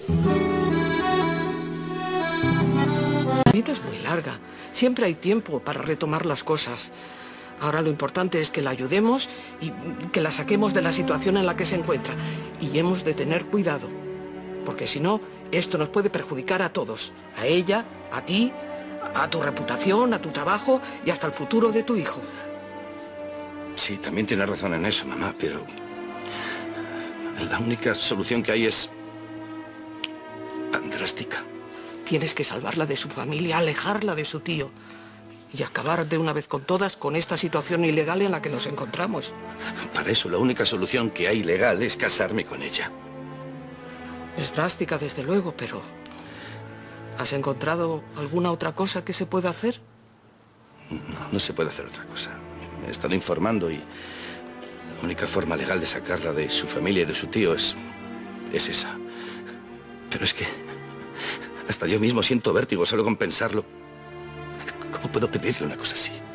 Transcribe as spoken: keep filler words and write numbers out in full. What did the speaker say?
La vida es muy larga. Siempre hay tiempo para retomar las cosas. Ahora lo importante es que la ayudemos y que la saquemos de la situación en la que se encuentra. Y hemos de tener cuidado, porque si no, esto nos puede perjudicar a todos. A ella, a ti, a tu reputación, a tu trabajo y hasta el futuro de tu hijo. Sí, también tienes razón en eso, mamá, pero la única solución que hay es tan drástica. Tienes que salvarla de su familia, alejarla de su tío y acabar de una vez con todas con esta situación ilegal en la que nos encontramos. Para eso, la única solución que hay legal es casarme con ella. Es drástica, desde luego, pero ¿has encontrado alguna otra cosa que se pueda hacer? No, no se puede hacer otra cosa. Me he estado informando y la única forma legal de sacarla de su familia y de su tío es, es esa. Pero es que hasta yo mismo siento vértigo solo con pensarlo. ¿Cómo puedo pedirle una cosa así?